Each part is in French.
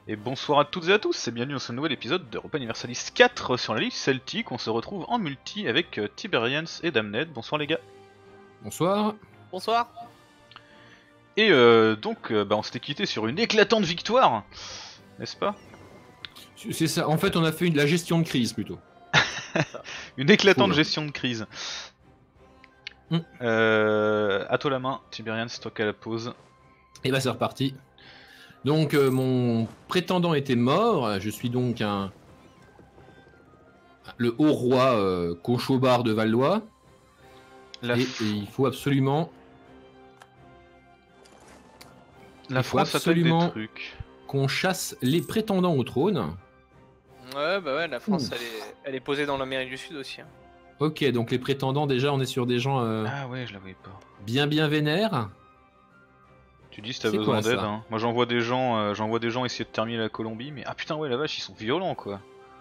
Et bonsoir à toutes et à tous, et bienvenue dans ce nouvel épisode d'Europa Universalis 4 sur la liste celtique. On se retrouve en multi avec Tiberians et Damned. Bonsoir les gars. Bonsoir. Bonsoir. Et on s'était quitté sur une éclatante victoire, n'est-ce pas? C'est ça, en fait on a fait la gestion de crise plutôt. Une éclatante Cool. gestion de crise. Mm. À toi la main, Tiberians, c'est toi qui as la pause. Et bah c'est reparti. Donc mon prétendant était mort, je suis donc le haut roi Conchobard de Valois. Et il faut absolument... La France attaque des trucs. Qu'on chasse les prétendants au trône. Ouais, bah ouais, la France elle est posée dans l'Amérique du Sud aussi. Hein. Ok, donc les prétendants, déjà on est sur des gens Ah ouais, je la voyais pas. bien vénères. Tu dis si t'as besoin d'aide, hein. Moi j'envoie des gens essayer de terminer la Colombie, mais ah putain ouais la vache ils sont violents quoi.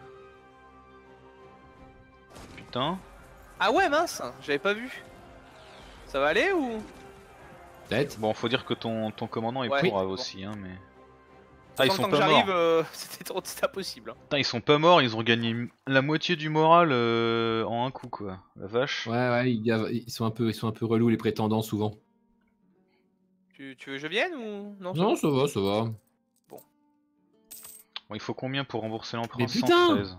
Putain. Ah ouais mince, j'avais pas vu. Ça va aller ou? Peut-être. Bon faut dire que ton commandant est ouais, pourrave bon. aussi hein mais... Ah, ils sont pas morts. C'était impossible. Hein. Putain ils sont pas morts, ils ont gagné la moitié du moral en un coup quoi. La vache. Ouais, ils sont un peu relous les prétendants souvent. Tu veux que je vienne ou non? Non, ça va, ça va. Bon. Bon il faut combien pour rembourser l'emprunt? Mais putain 113.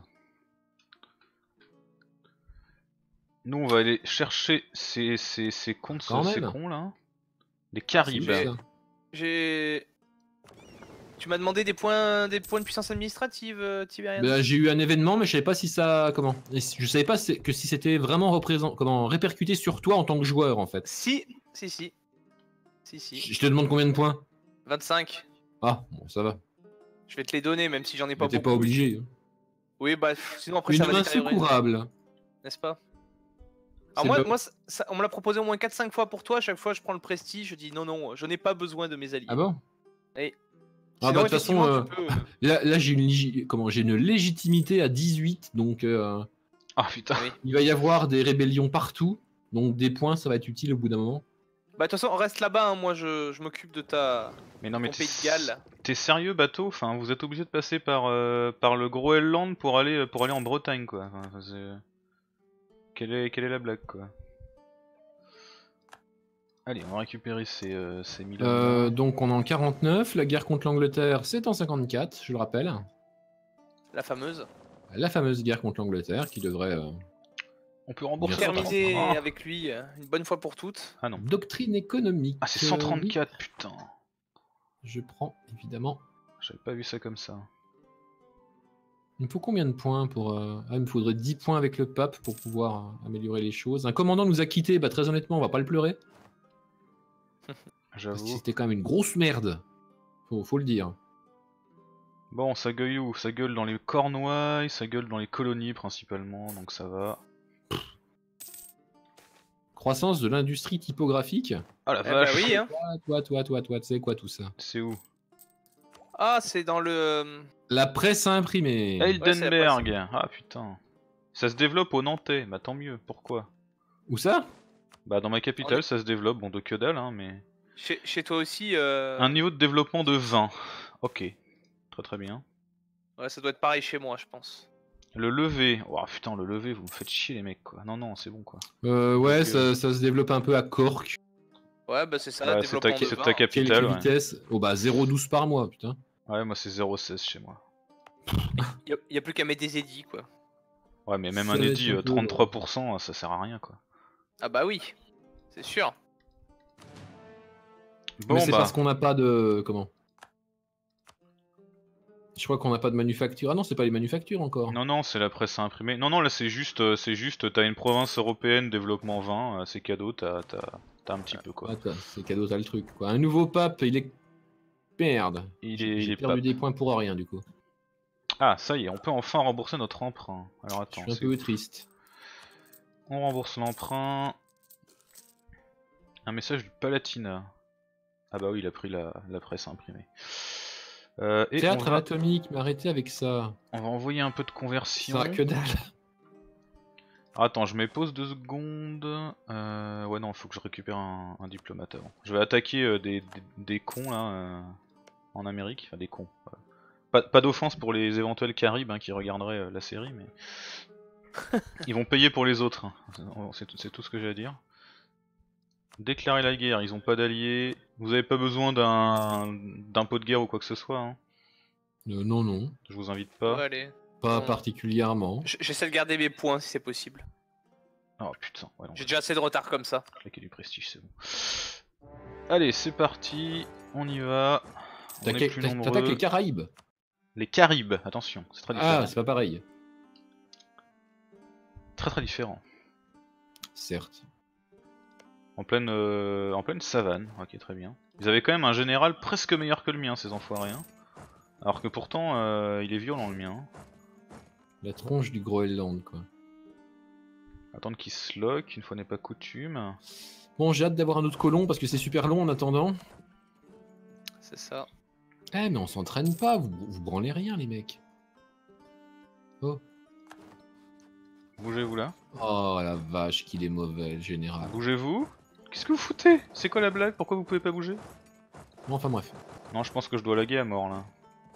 Nous on va aller chercher ces comptes, ces cons là. Les Caribes. J'ai... Tu m'as demandé des points de puissance administrative, Tiberians. Bah, j'ai eu un événement, mais je savais pas si ça... Comment? Je savais pas que si c'était vraiment répercuté sur toi en tant que joueur, en fait. Si. Je te demande combien de points? 25. Ah, bon, ça va. Je vais te les donner, même si j'en ai pas beaucoup. T'es pas obligé. Oui, bah, sinon après Une ça va main détériorer. secourable. N'est-ce pas? Alors moi on me l'a proposé au moins 4-5 fois pour toi, à chaque fois je prends le prestige, je dis non, je n'ai pas besoin de mes alliés. Ah bon? Et... Ah bah de toute façon, là j'ai une légitimité à 18, donc Ah putain. Oui. Il va y avoir des rébellions partout, donc des points ça va être utile au bout d'un moment. Bah de toute façon reste là-bas, hein. Moi je m'occupe de Mais non mais pays de Galles. T'es sérieux bateau? Enfin vous êtes obligé de passer par le Groenland pour aller en Bretagne quoi. Enfin, quelle est la blague quoi? Allez on va récupérer ces 1000 donc on est en 49, la guerre contre l'Angleterre c'est en 54, je le rappelle. La fameuse. La fameuse guerre contre l'Angleterre qui devrait... On peut rembourser. Terminer avec lui une bonne fois pour toutes. Ah non. Doctrine économique. Ah c'est 134 putain. Je prends évidemment. J'avais pas vu ça comme ça. Il me faut combien de points pour... il me faudrait 10 points avec le pape pour pouvoir améliorer les choses. Un commandant nous a quittés, bah très honnêtement on va pas le pleurer. J'avoue. Parce que c'était quand même une grosse merde. Faut le dire. Bon, ça gueule où? Ça gueule dans les Cornouailles, ça gueule dans les colonies principalement, donc ça va. Croissance de l'industrie typographique. Ah la vache. Bah oui, hein. Toi, tu sais quoi tout ça? C'est où? Ah, c'est dans le... La presse à imprimer. Heidelberg. Ah putain. Ça se développe au Nantais, bah tant mieux, pourquoi? Où ça? Bah dans ma capitale ça se développe, bon de que dalle hein mais... Chez toi aussi... Un niveau de développement de 20. Ok. Très bien. Ouais, ça doit être pareil chez moi je pense. Le lever. Oh putain le lever, vous me faites chier les mecs quoi. Non c'est bon quoi. Ouais, ça se développe un peu à Cork. Ouais bah c'est ça, ouais, développement de 20. C'est ta capitale. Quelle vitesse? Oh bah 0,12 par mois putain. Ouais moi c'est 0,16 chez moi. Y a plus qu'à mettre des édits quoi. Ouais mais même un édit 33% ça sert à rien quoi. Ah bah oui, c'est sûr. Bon, mais c'est parce qu'on n'a pas de... Comment? Je crois qu'on n'a pas de manufacture. Ah non, c'est pas les manufactures encore. Non, c'est la presse à imprimer. Non, là c'est juste, t'as une province européenne développement 20, c'est cadeau, t'as un petit peu quoi. Ah, c'est cadeau, t'as le truc quoi. Un nouveau pape, il est... Merde. J'ai perdu des points pour rien du coup. Ah, ça y est, on peut enfin rembourser notre emprunt. Alors attends. Je suis un peu triste. On rembourse l'emprunt. Un message du Palatinat. Ah bah oui, il a pris la presse imprimée. Et Théâtre anatomique, mais arrêtez avec ça. On va envoyer un peu de conversion. Ça que dalle. Attends, je mets pause 2 secondes. Ouais non, il faut que je récupère un diplomate avant. Je vais attaquer des cons là en Amérique, enfin des cons. Pas d'offense pour les éventuels Caribes qui regarderaient la série, mais ils vont payer pour les autres. C'est tout ce que j'ai à dire. Déclarer la guerre, ils ont pas d'alliés. Vous avez pas besoin d'un pot de guerre ou quoi que ce soit. Hein. Non, non. Je vous invite pas. Ouais, allez. Pas particulièrement. J'essaie de garder mes points si c'est possible. Oh putain, ouais, J'ai déjà assez de retard comme ça. Claquer du prestige, c'est bon. Allez, c'est parti, on y va. On est plus nombreux. T'attaques les Caraïbes. Les Caribes, attention, c'est très différent. Ah, c'est pas pareil. Très différent. Certes. En pleine savane, ok très bien. Ils avaient quand même un général presque meilleur que le mien, ces enfoirés. Hein. Alors que pourtant, il est violent le mien. La tronche du Groenland, quoi. Attendre qu'il se lock, une fois n'est pas coutume. Bon, j'ai hâte d'avoir un autre colon parce que c'est super long en attendant. C'est ça. Eh, mais on s'entraîne pas, vous branlez rien, les mecs. Oh. Bougez-vous là. Oh la vache, qu'il est mauvais, le général. Bougez-vous. Qu'est-ce que vous foutez? C'est quoi la blague? Pourquoi vous pouvez pas bouger? Bon, enfin bref. Non, je pense que je dois laguer à mort là.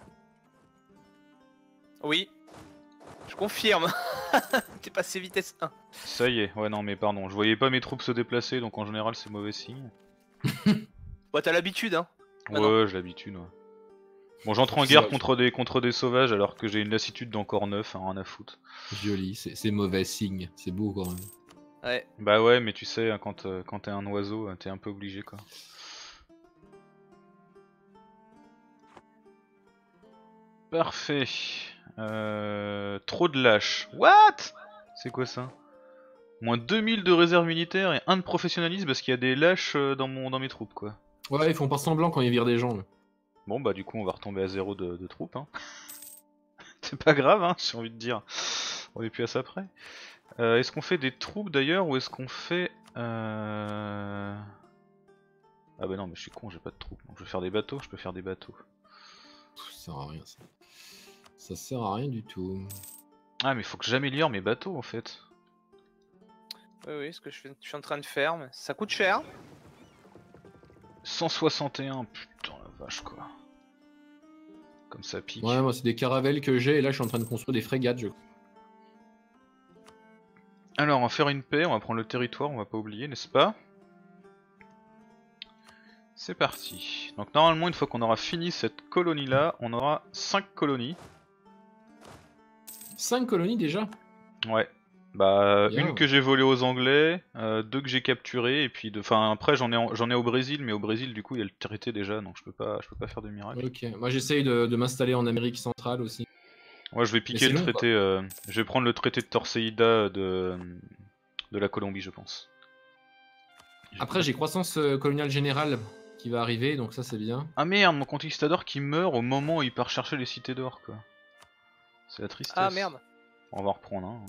Oui. Je confirme. T'es passé vitesse 1. Ça y est, ouais non mais pardon, je voyais pas mes troupes se déplacer donc en général c'est mauvais signe. Bah t'as l'habitude hein. Ouais, j'ai l'habitude ouais. Bon j'entre en guerre contre des sauvages alors que j'ai une lassitude d'encore 9, hein, rien à foutre. Joli, c'est mauvais signe, c'est beau quand même. Ouais. Bah ouais mais tu sais, hein, quand t'es un oiseau, t'es un peu obligé quoi. Parfait. Trop de lâches. What? C'est quoi ça? Moins 2000 de réserve militaire et 1 de professionnalisme parce qu'il y a des lâches dans mes troupes quoi. Ouais, ils font pas semblant quand ils virent des gens. Là. Bon bah du coup on va retomber à 0 de troupes. Hein. C'est pas grave hein, j'ai envie de dire. On est plus à ça près. Est-ce qu'on fait des troupes d'ailleurs ou est-ce qu'on fait... Ah bah non mais je suis con, j'ai pas de troupes. Donc je vais faire des bateaux, je peux faire des bateaux. Ça sert à rien ça. Ça sert à rien du tout. Ah mais faut que j'améliore mes bateaux en fait. Oui, ce que je suis en train de faire, mais ça coûte cher. 161, putain la vache quoi. Comme ça pique. Ouais, moi c'est des caravelles que j'ai et là je suis en train de construire des frégates. Alors on va faire une paix, on va prendre le territoire, on va pas oublier, n'est-ce pas? C'est parti. Donc normalement une fois qu'on aura fini cette colonie là, on aura 5 colonies. 5 colonies déjà? Ouais. Bah bien. Une que j'ai volée aux Anglais, 2 que j'ai capturées et puis enfin après j'en ai au Brésil, mais au Brésil du coup il y a le traité déjà donc je peux pas faire de miracle. Ok, moi j'essaye de m'installer en Amérique centrale aussi. Ouais je vais piquer le traité, je vais prendre le traité de Torseida de la Colombie je pense. Après j'ai croissance coloniale générale qui va arriver donc ça c'est bien. Ah merde, mon conquistador qui meurt au moment où il part chercher les cités d'or quoi. C'est la tristesse. Ah merde. On va en reprendre un.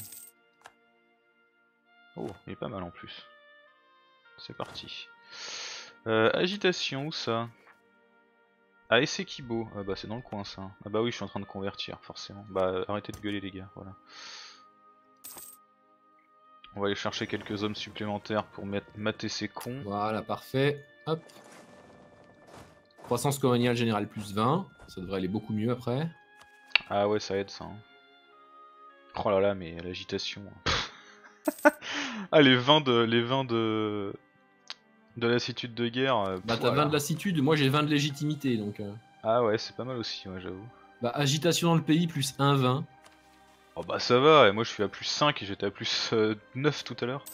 Oh, il est pas mal en plus. C'est parti. Agitation, où ça? Ah, Essequibo. Ah bah c'est dans le coin ça. Ah bah oui, je suis en train de convertir, forcément. Bah arrêtez de gueuler les gars, voilà. On va aller chercher quelques hommes supplémentaires pour mater ces cons. Voilà, parfait. Hop. Croissance coloniale générale plus 20. Ça devrait aller beaucoup mieux après. Ah ouais, ça aide ça. Hein. Oh là là, mais l'agitation. Ah, les 20 de lassitude de guerre. Bah t'as 20 de lassitude, moi j'ai 20 de légitimité donc. Ah ouais, c'est pas mal aussi, ouais, j'avoue. Bah agitation dans le pays plus 1,20. Oh bah ça va, et moi je suis à plus 5 et j'étais à plus 9 tout à l'heure.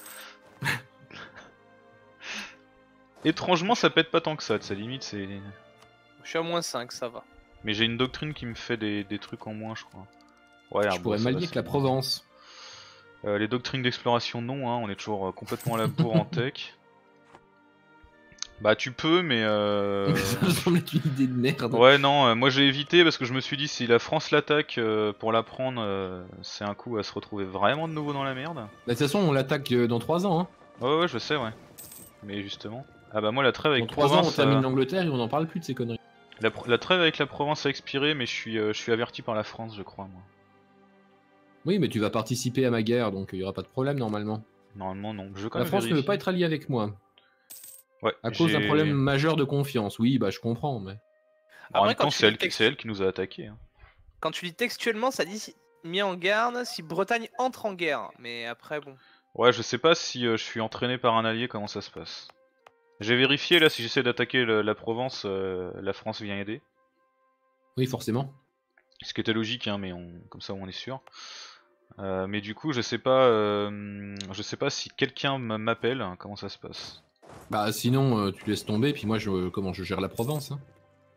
Étrangement ça pète pas tant que ça, de sa limite c'est... Je suis à moins 5, ça va. Mais j'ai une doctrine qui me fait des trucs en moins je crois. Ouais, je pourrais m'allier avec la Provence. Les doctrines d'exploration non, hein, on est toujours complètement à la bourre en tech. Bah tu peux mais Ça semble être une idée de merde. Ouais non, moi j'ai évité parce que je me suis dit si la France l'attaque pour la prendre, c'est un coup à se retrouver vraiment de nouveau dans la merde. Bah de toute façon on l'attaque dans 3 ans. Hein. Ouais je sais ouais. Mais justement. Ah bah moi la trêve avec dans 3 ans on termine l'Angleterre et on n'en parle plus de ces conneries. La trêve avec la Provence a expiré mais je suis averti par la France je crois moi. Oui mais tu vas participer à ma guerre donc il y aura pas de problème normalement. Normalement non. Je veux quand la même France vérifier. ne veut pas être alliée avec moi. Ouais, à cause d'un problème majeur de confiance. Oui bah je comprends mais... En même temps c'est elle qui nous a attaqué. Hein. Quand tu lis textuellement, ça dit mis en garde si Bretagne entre en guerre. Mais après, bon. Ouais, je sais pas si je suis entraîné par un allié, comment ça se passe. J'ai vérifié là, si j'essaie d'attaquer la Provence, la France vient aider. Oui, forcément. Ce qui était logique, hein, mais comme ça on est sûr. Mais du coup, je sais pas si quelqu'un m'appelle, hein, comment ça se passe. Bah sinon, tu laisses tomber, puis moi, comment je gère la Provence, hein.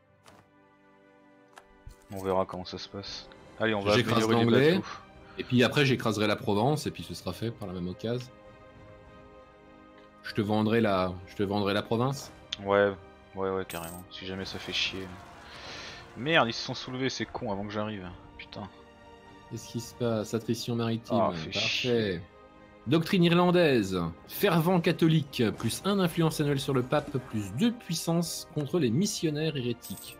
On verra comment ça se passe. Allez, on va J'écrase améliorer les l'anglais, bateaux. et puis après, j'écraserai la Provence, et puis ce sera fait par la même occasion. Je te vendrai la province. Ouais, carrément. Si jamais ça fait chier. Merde, ils se sont soulevés, c'est con, avant que j'arrive. Putain. Qu'est-ce qui se passe? Attrition maritime. Ah, fait chier. Parfait. Doctrine irlandaise. Fervent catholique, plus 1 influence annuelle sur le pape, plus 2 puissance contre les missionnaires hérétiques.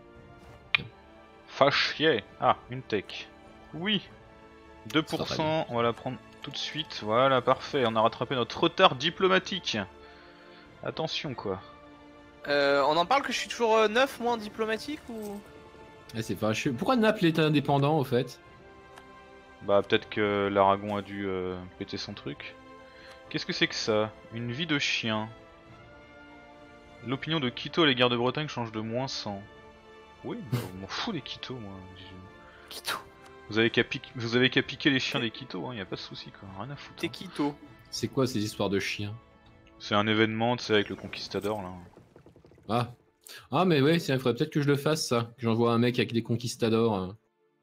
Chier. Ah, une tech. Oui. 2%, on va la prendre tout de suite. Voilà, parfait. On a rattrapé notre retard diplomatique. Attention, quoi. On en parle que je suis toujours 9 mois en diplomatique ou... C'est fâcheux. Pourquoi Naples est indépendant, au fait? Bah, peut-être que l'Aragon a dû péter son truc. Qu'est-ce que c'est que ça? Une vie de chien. L'opinion de Quito à l'égard de Bretagne change de moins 100. Oui, bah, on m'en fout des Quito, moi. Quito. Vous avez qu'à piquer les chiens des Quito, hein, y a pas de soucis, quoi. Rien à foutre. T'es Hein. Quito. C'est quoi ces histoires de chiens? C'est un événement, tu sais, avec le conquistador, là. Ah. Ah, mais ouais, il faudrait peut-être que je le fasse, ça. Que j'envoie un mec avec des conquistadors.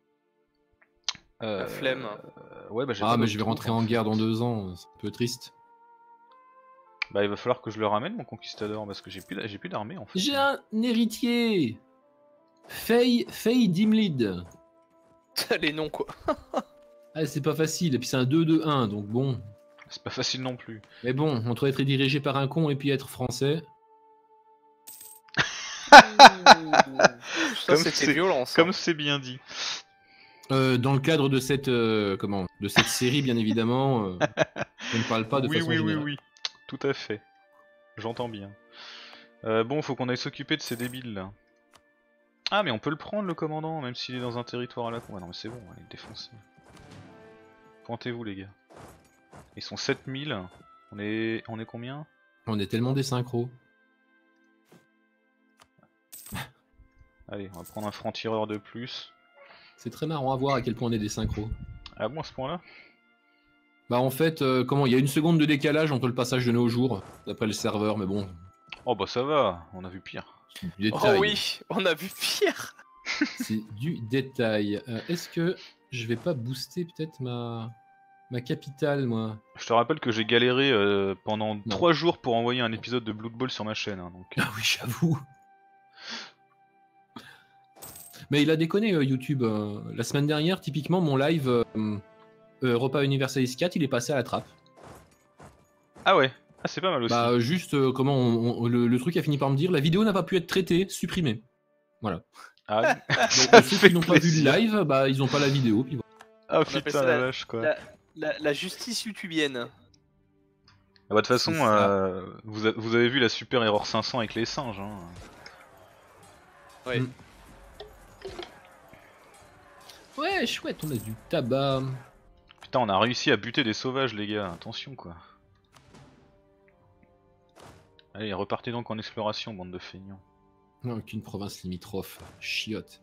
La flemme. Ouais, bah j'ai Ah, pas mais d'autres je vais rentrer troupes, en guerre fait. dans 2 ans. C'est un peu triste. Bah il va falloir que je le ramène, mon conquistador, parce que j'ai plus d'armée, en fait. J'ai un héritier. Faye Dimlid. Les noms, quoi. Ah, c'est pas facile. Et puis c'est un 2-2-1, donc bon. C'est pas facile non plus. Mais bon, entre être dirigé par un con et puis être français. Ça, c'était violent, ça. Comme c'est bien dit. Dans le cadre de cette série, bien évidemment, je ne parle pas de façon générale. Oui, tout à fait. J'entends bien. Bon, faut qu'on aille s'occuper de ces débiles là. Ah, mais on peut le prendre le commandant, même s'il est dans un territoire à la con. Ah non, mais c'est bon, il est défoncé. Pointez-vous, les gars. Ils sont 7000. On est combien? On est tellement des synchros. Allez, on va prendre un franc-tireur de plus. C'est très marrant à voir à quel point on est des synchros. Ah bon, à ce point-là? Bah en fait, il y a 1 seconde de décalage entre le passage de nos jours, d'après le serveur, mais bon. Oh bah ça va, on a vu pire. C'est du détail. Oh oui, on a vu pire. C'est du détail. Est-ce que je vais pas booster peut-être ma capitale, moi? Je te rappelle que j'ai galéré pendant 3 jours pour envoyer un épisode de Blood Bowl sur ma chaîne. Hein, donc... Ah oui, j'avoue. Mais il a déconné, YouTube. La semaine dernière, typiquement, mon live Europa Universalis 4, il est passé à la trappe. Ah ouais, ah, c'est pas mal aussi. Bah juste, le truc a fini par me dire, la vidéo n'a pas pu être traitée, supprimée. Voilà. Ah, Donc ceux qui n'ont pas vu le live, bah ils n'ont pas la vidéo. Puis voilà. Ah appelle putain ça la vache quoi. La justice youtubienne. Ah bah de toute façon, vous avez vu la super erreur 500 avec les singes. Hein. Ouais. Ouais, chouette, on a du tabac. Putain, on a réussi à buter des sauvages les gars, attention quoi. Allez, repartez donc en exploration, bande de feignants. Non, aucune province limitrophe, chiotte.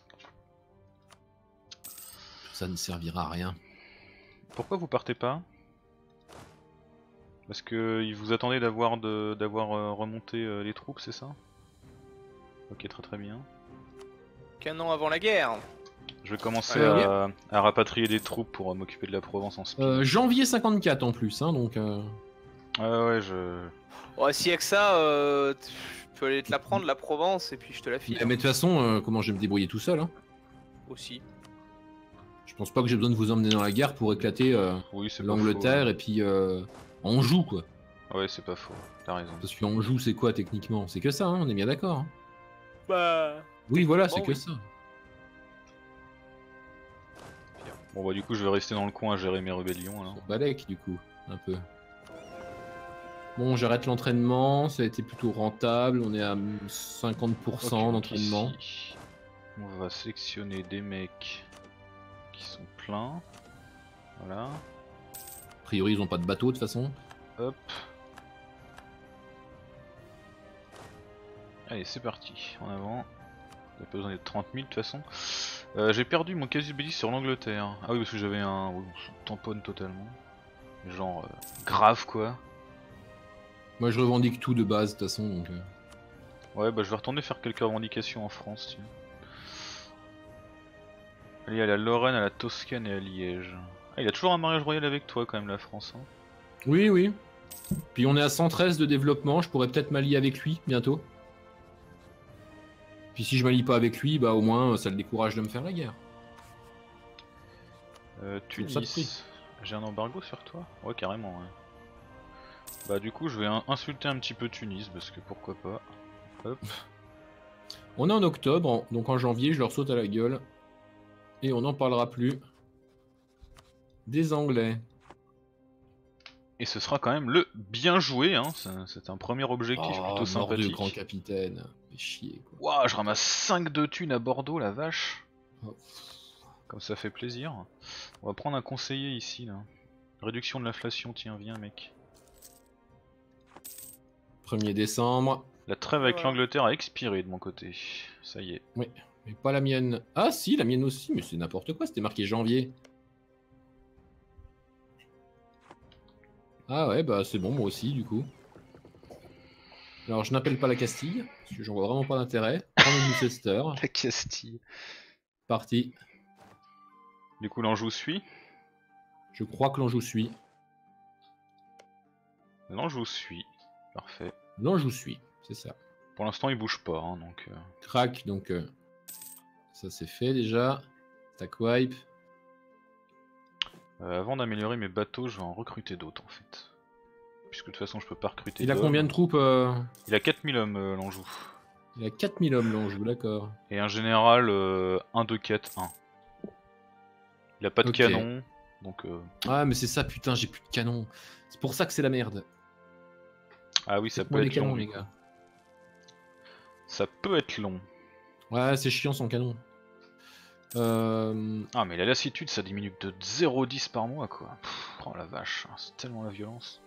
Tout ça ne servira à rien. Pourquoi vous partez pas? Parce que il vous attendait d'avoir remonté les troupes, c'est ça? Ok, très bien. Qu'un an avant la guerre. Je vais commencer à rapatrier des troupes pour m'occuper de la Provence en speed. Janvier 54 en plus, hein, donc... ouais, je... Oh, si y'a que ça, tu peux aller te la prendre, la Provence, et puis je te la file. Mais de toute façon, comment je vais me débrouiller tout seul, hein. Aussi. Je pense pas que j'ai besoin de vous emmener dans la guerre pour éclater oui, l'Angleterre et puis Anjou, quoi. Ouais, c'est pas faux, t'as raison. Parce que Anjou, c'est quoi techniquement? C'est que ça, hein, on est bien d'accord. Hein. Bah... Oui, voilà, c'est oui. que ça. Bon bah du coup je vais rester dans le coin à gérer mes rébellions alors. Balek, du coup, un peu. Bon, j'arrête l'entraînement, ça a été plutôt rentable, on est à 50% d'entraînement. On va sélectionner des mecs qui sont pleins. Voilà. A priori, ils ont pas de bateau de toute façon. Hop. Allez, c'est parti, en avant. On a pas besoin d'être 30 000 de toute façon. J'ai perdu mon casus belli sur l'Angleterre. Ah oui, parce que j'avais un. Oui, on se tamponne totalement. Genre, grave quoi. Moi, je revendique tout de base de toute façon. Donc, Ouais, bah je vais retourner faire quelques revendications en France, tiens. Allez, à la Lorraine, à la Toscane et à Liège. Ah, il a toujours un mariage royal avec toi quand même, la France. Hein. Oui, oui. Puis on est à 113 de développement. Je pourrais peut-être m'allier avec lui bientôt. Puis si je m'allie pas avec lui, bah au moins ça le décourage de me faire la guerre. Tunis. J'ai un embargo sur toi? Ouais, carrément, ouais. Bah du coup je vais insulter un petit peu Tunis parce que pourquoi pas. Hop. On est en octobre, donc en janvier je leur saute à la gueule. Et on n'en parlera plus. Des Anglais. Et ce sera quand même le bien joué, hein. C'est un premier objectif plutôt Mordieu, sympathique. grand capitaine. Fais chier quoi. Waouh, je ramasse 5 de thunes à Bordeaux, la vache. Oh. Comme ça fait plaisir. On va prendre un conseiller ici là. Réduction de l'inflation, tiens, viens mec. 1er décembre. La trêve avec l'Angleterre a expiré de mon côté. Ça y est. Oui, mais pas la mienne. Ah si, la mienne aussi, mais c'est n'importe quoi, c'était marqué janvier. Ah ouais, bah c'est bon, moi aussi du coup. Alors je n'appelle pas la Castille, parce que j'en vois vraiment pas d'intérêt. Prends le Gloucester. La Castille. Parti. Du coup l'Anjou suit. Je crois que l'Anjou suit. L'Anjou suit. Parfait. L'Anjou suit, c'est ça. Pour l'instant il bouge pas, hein, donc... Crac, donc ça c'est fait déjà. Stack wipe. Avant d'améliorer mes bateaux, je vais en recruter d'autres en fait. Puisque de toute façon je peux pas recruter. Il a combien de troupes Il a 4000 hommes l'Anjou. Il a 4000 hommes l'Anjou, d'accord. Et un général 1, 2, 4, 1. Il a pas de Ok. canon, donc... Ah mais c'est ça, putain, j'ai plus de canon. C'est pour ça que c'est la merde. Ah oui, ça Faites-moi peut des être canons long. les gars. Ça peut être long. Ouais, c'est chiant son canon. Ah mais la lassitude ça diminue de 0,10 par mois quoi. Pff, oh la vache, c'est tellement la violence.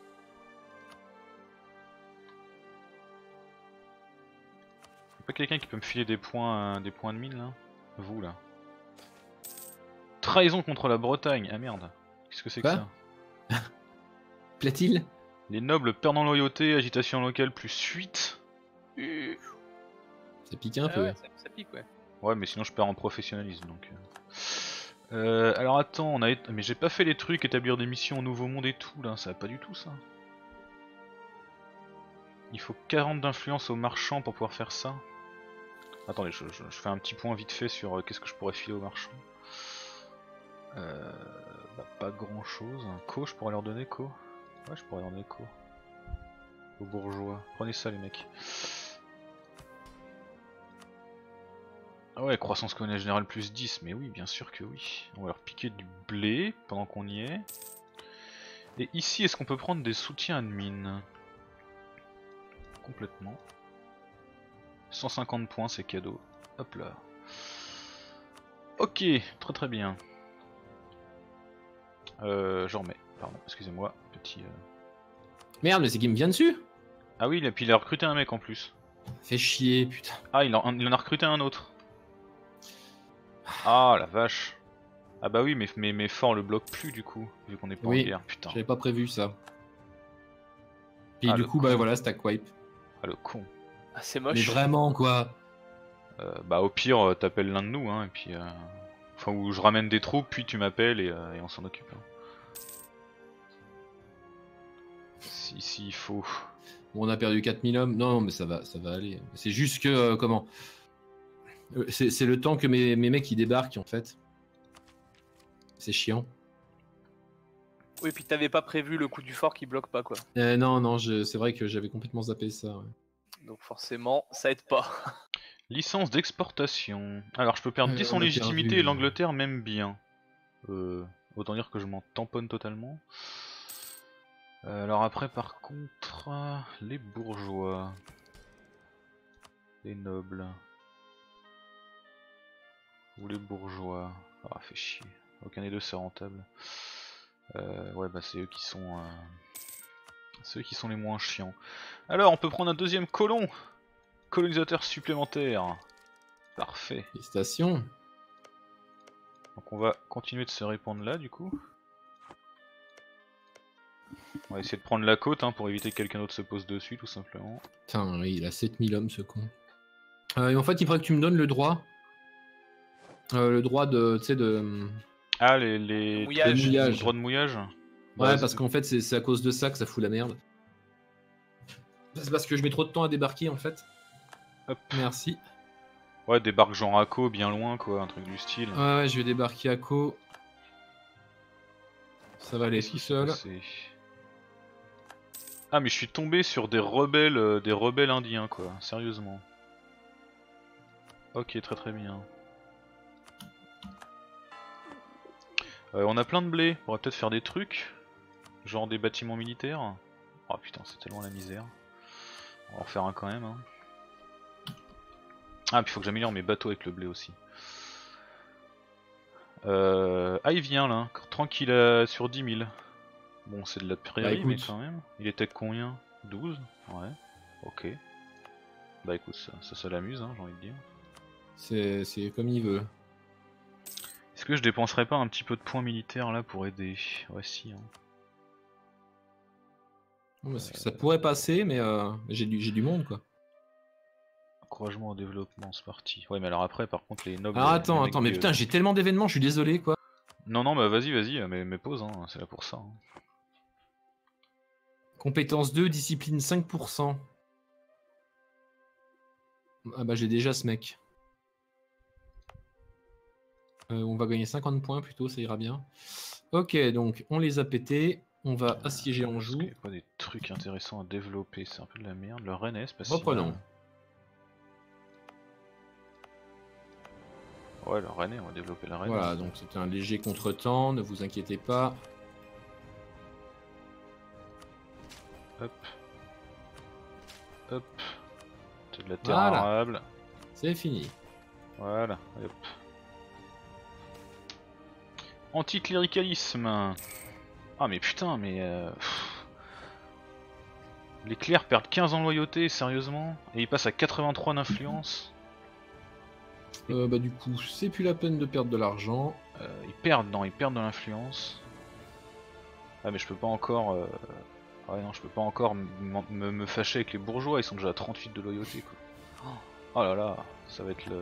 Y'a pas quelqu'un qui peut me filer des points de mine là? Vous là. Trahison contre la Bretagne, ah merde. Qu'est-ce que c'est que Quoi ça? Plaît-il? Les nobles perdent en loyauté, agitation locale plus 8. Ça pique un peu. Ouais, ça pique, ouais. Ouais mais sinon je perds en professionnalisme donc... alors attends, mais j'ai pas fait les trucs, établir des missions au Nouveau Monde et tout là, ça va pas du tout ça. Il faut 40 d'influence aux marchands pour pouvoir faire ça. Attendez, je fais un petit point vite fait sur qu'est-ce que je pourrais filer aux marchands. Bah, pas grand chose. Co, je pourrais leur donner co. Ouais, je pourrais leur donner co. Aux bourgeois. Prenez ça les mecs. Ah ouais, croissance coloniale générale plus 10, mais oui, bien sûr que oui. On va leur piquer du blé pendant qu'on y est. Et ici, est-ce qu'on peut prendre des soutiens admin? Complètement. 150 points, c'est cadeau. Hop là. Ok, très très bien. J'en remets, pardon, excusez-moi, petit... Merde, mais c'est qui me vient dessus? Ah oui, et puis il a recruté un mec en plus. Fais chier, putain. Ah, il en a recruté un autre. Ah la vache. Ah bah oui, mais mes forts le bloquent plus du coup, vu qu'on est pas en guerre, putain. J'avais pas prévu ça. Et Ah, du le coup, con. bah voilà, stack wipe. Ah le con. Ah, c'est Mais moche. vraiment, quoi. Bah au pire, t'appelles l'un de nous, hein, et puis... Enfin, où je ramène des troupes, puis tu m'appelles et on s'en occupe. Hein. Si il faut... Bon, on a perdu 4000 hommes. Non, mais ça va aller. C'est juste que, comment c'est le temps que mes mecs ils débarquent en fait. C'est chiant. Oui, puis t'avais pas prévu le coup du fort qui bloque pas, quoi. Non, c'est vrai que j'avais complètement zappé ça. Ouais. Donc forcément, ça aide pas. Licence d'exportation. Alors je peux perdre 10 en on a légitimité perdu. et l'Angleterre m'aime bien. Autant dire que je m'en tamponne totalement. Alors après par contre, les bourgeois. Les nobles. Ou les bourgeois. Ah fait chier. Aucun des deux c'est rentable. Ouais bah c'est eux qui sont... ceux qui sont les moins chiants. Alors on peut prendre un deuxième colon. Colonisateur supplémentaire. Parfait. Félicitations. Donc on va continuer de se répandre là du coup. On va essayer de prendre la côte hein, pour éviter que quelqu'un d'autre se pose dessus tout simplement. Putain, oui, il a 7000 hommes ce con. Et en fait, il faudrait que tu me donnes le droit. Le droit de. Tu sais, de. Ah, les mouillage. mouillage. Le droit de mouillage. Ouais, Bah, parce qu'en fait, c'est à cause de ça que ça fout la merde. C'est parce que je mets trop de temps à débarquer en fait. Hop. Merci. Ouais, débarque genre à Co, bien loin quoi, un truc du style. Ouais, je vais débarquer à Co. Ça va aller Qu'est-ce tout qui s'est seul. passé ? Ah mais je suis tombé sur des rebelles indiens quoi, sérieusement. Ok, très très bien. On a plein de blé, on pourrait peut-être faire des trucs, genre des bâtiments militaires. Oh putain, c'est tellement la misère. On va en refaire un quand même. Hein. Ah, puis faut que j'améliore mes bateaux avec le blé aussi. Ah, il vient là, tranquille sur 10 000. Bon, c'est de la prairie, mais quand même. Il était combien 12 Ouais, ok. Bah écoute, ça l'amuse, hein, j'ai envie de dire. C'est comme il veut. Est-ce que je dépenserais pas un petit peu de points militaires là pour aider? Ouais, si. Hein. Ça pourrait passer, mais j'ai du monde quoi. Encouragement au développement, c'est parti. Ouais, mais alors après, par contre, les nobles. Alors attends, mais putain, j'ai tellement d'événements, je suis désolé quoi. Non, non, bah vas-y, mais pause, hein, c'est là pour ça. Hein. Compétence 2, discipline 5%. Ah bah j'ai déjà ce mec. On va gagner 50 points plutôt, ça ira bien. Ok, donc on les a pétés. On va assiéger Anjou. Il y a pas des trucs intéressants à développer, c'est un peu de la merde. Le Rennais, c'est pas si Reprenons. mal. Ouais, le Rennais, on va développer la Rennais. Voilà, donc c'est un léger contretemps, ne vous inquiétez pas. Hop. Hop. C'est de la terre Voilà. arable. C'est fini. Voilà, hop. Anticléricalisme. Ah mais putain, mais... Les clercs perdent 15 en loyauté, sérieusement. Et ils passent à 83 d'influence. Bah du coup, c'est plus la peine de perdre de l'argent. Ils perdent de l'influence. Ah mais je peux pas encore... Ouais non, je peux pas encore me fâcher avec les bourgeois, ils sont déjà à 38 de loyauté quoi. Oh là là, ça va être le...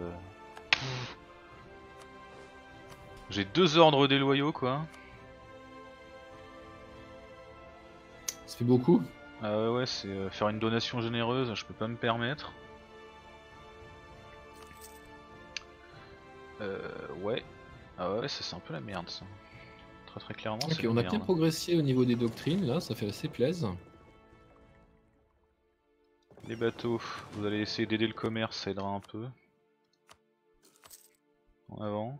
J'ai 2 ordres déloyaux quoi. Ça fait beaucoup. Ouais, c'est faire une donation généreuse, je peux pas me permettre. Ouais. Ah ouais, ça c'est un peu la merde ça. Très très clairement Ok, c'est la on a merde. bien progressé au niveau des doctrines, là, ça fait assez plaisir. Les bateaux, vous allez essayer d'aider le commerce, ça aidera un peu. En avant.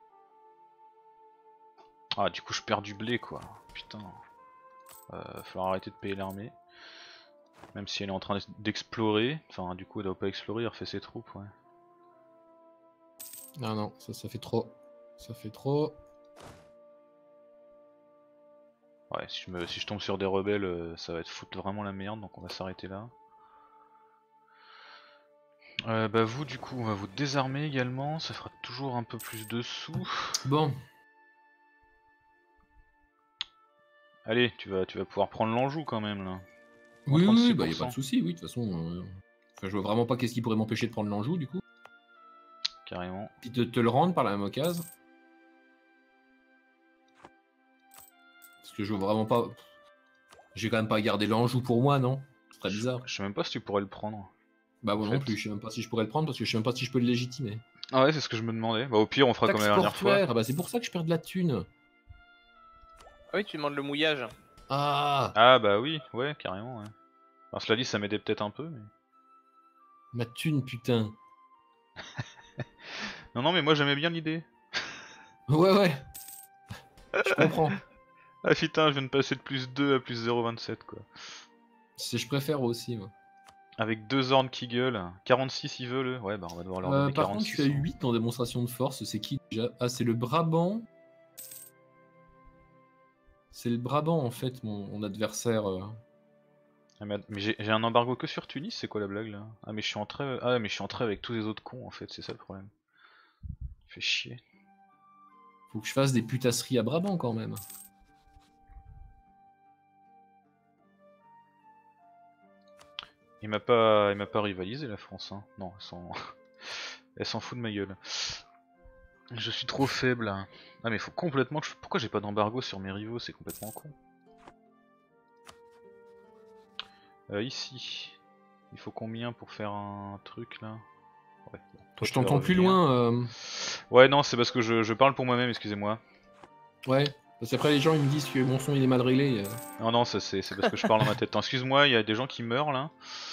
Ah du coup je perds du blé quoi, putain. Falloir arrêter de payer l'armée. Même si elle est en train d'explorer, enfin du coup elle doit pas explorer, elle refait ses troupes ouais. Ah non, ça fait trop. Ça fait trop. Ouais, si je tombe sur des rebelles, ça va être foutre vraiment la merde, donc on va s'arrêter là. Bah vous du coup on va vous désarmer également, ça fera toujours un peu plus de sous. Bon. Allez, tu vas pouvoir prendre l'Anjou quand même là. Oui, bah y a pas de souci, oui, de toute façon. Enfin, je vois vraiment pas qu'est-ce qui pourrait m'empêcher de prendre l'Anjou du coup. Carrément. Puis de te le rendre par la même occasion. Parce que je vois vraiment pas. J'ai quand même pas gardé l'Anjou pour moi, non? C'est très bizarre. Je sais même pas si tu pourrais le prendre. Bah moi non plus, je sais même pas si je pourrais le prendre parce que je sais même pas si je peux le légitimer. Ah ouais, c'est ce que je me demandais. Bah au pire on fera comme la dernière fois. Ah bah c'est pour ça que je perds de la thune. Ah oui, tu demandes le mouillage. Ah bah oui, ouais, carrément ouais. Alors cela dit ça m'aidait peut-être un peu mais... Ma thune putain. Non mais moi j'aimais bien l'idée. Ouais. Je comprends. Ah putain, je viens de passer de plus 2 à plus 0,27 quoi. Je préfère aussi moi. Avec 2 ornes qui gueulent, 46 ils veulent, ouais bah on va devoir leur donner 46. Par contre je suis à 8 en démonstration de force, c'est qui déjà? Ah c'est le Brabant. C'est le Brabant en fait, mon adversaire. Ah, mais j'ai un embargo que sur Tunis, c'est quoi la blague là? Ah mais je suis entré avec tous les autres cons en fait, c'est ça le problème. Fait chier. Faut que je fasse des putasseries à Brabant quand même. Il m'a pas rivalisé la France, hein. Non, elle s'en fout de ma gueule. Je suis trop faible. Ah mais faut complètement que pourquoi j'ai pas d'embargo sur mes rivaux, c'est complètement con. Ici. Il faut combien pour faire un truc là? Ouais, bon, toi, Je tu vas t'entends plus revenir. loin. Ouais non, c'est parce que je parle pour moi-même, excusez-moi. Ouais, parce qu'après les gens ils me disent que mon son il est mal réglé. Non non, ça c'est parce que je parle dans ma tête. Attends, excuse-moi, il y a des gens qui meurent là.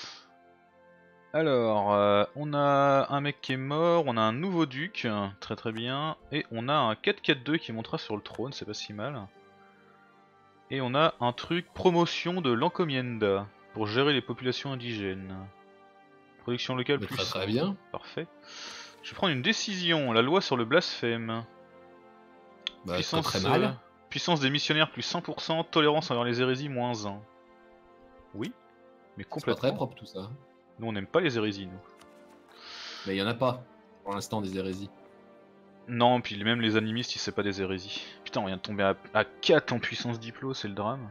Alors, on a un mec qui est mort, on a un nouveau duc, très très bien, et on a un 4-4-2 qui montera sur le trône, c'est pas si mal. Et on a un truc promotion de l'encomienda pour gérer les populations indigènes. Production locale Mais plus. très bien. Parfait. Je vais prendre une décision, la loi sur le blasphème. Bah, Puissance, très mal. puissance des missionnaires plus 100%, tolérance envers les hérésies moins 1. Oui, mais C'est pas complètement. très propre tout ça. Nous on n'aime pas les hérésies nous. Mais il y en a pas pour l'instant des hérésies. Non, puis même les animistes, ils savent pas des hérésies. Putain, on vient de tomber à 4 en puissance diplo, c'est le drame.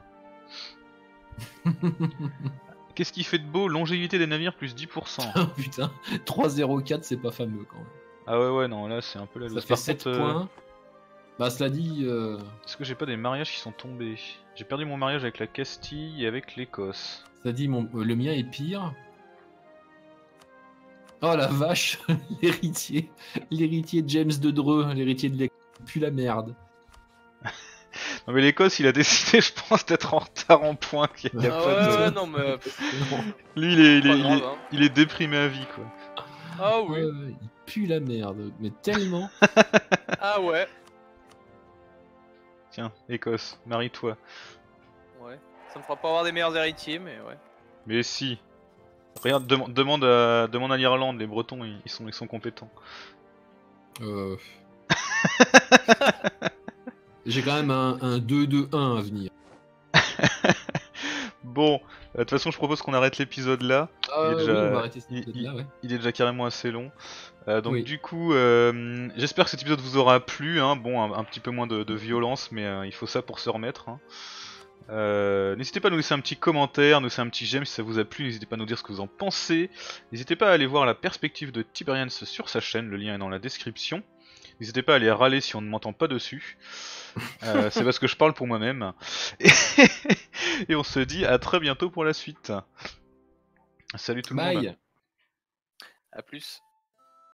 Qu'est-ce qui fait de beau? Longévité des navires plus 10%. Oh, putain, 3-0-4 c'est pas fameux quand même. Ah ouais, non, là c'est un peu la Ça loose. fait Par 7 contre, points. Bah cela dit... est-ce que j'ai pas des mariages qui sont tombés? J'ai perdu mon mariage avec la Castille et avec l'Écosse. Cela dit, le mien est pire. Oh la vache, l'héritier. L'héritier James de Dreux, l'héritier de l'Écosse. Pue la merde. Non mais l'Écosse, il a décidé, je pense, d'être en retard en points. Il y a Ah pas de... ouais, non mais. Lui, Pas grave, hein. il est déprimé à vie, quoi. Ah oui. Il pue la merde, mais tellement. Ah ouais. Tiens, Écosse, marie-toi. Ouais. Ça me fera pas avoir des meilleurs héritiers, mais ouais. Mais si. Regarde, demande à l'Irlande, les Bretons, ils sont compétents. J'ai quand même un 2-2-1 à venir. Bon, de toute façon, je propose qu'on arrête l'épisode là. Ah Il est déjà- oui, on va arrêter cet épisode-là, ouais. Il est déjà carrément assez long. Donc Oui. du coup, j'espère que cet épisode vous aura plu. Hein. Bon, un petit peu moins de violence, mais il faut ça pour se remettre. Hein. N'hésitez pas à nous laisser un petit commentaire, nous laisser un petit j'aime si ça vous a plu. N'hésitez pas à nous dire ce que vous en pensez. N'hésitez pas à aller voir la perspective de Tiberians sur sa chaîne, le lien est dans la description. N'hésitez pas à aller râler si on ne m'entend pas dessus. C'est parce que je parle pour moi-même. Et on se dit à très bientôt pour la suite. Salut tout le monde. Bye. À plus.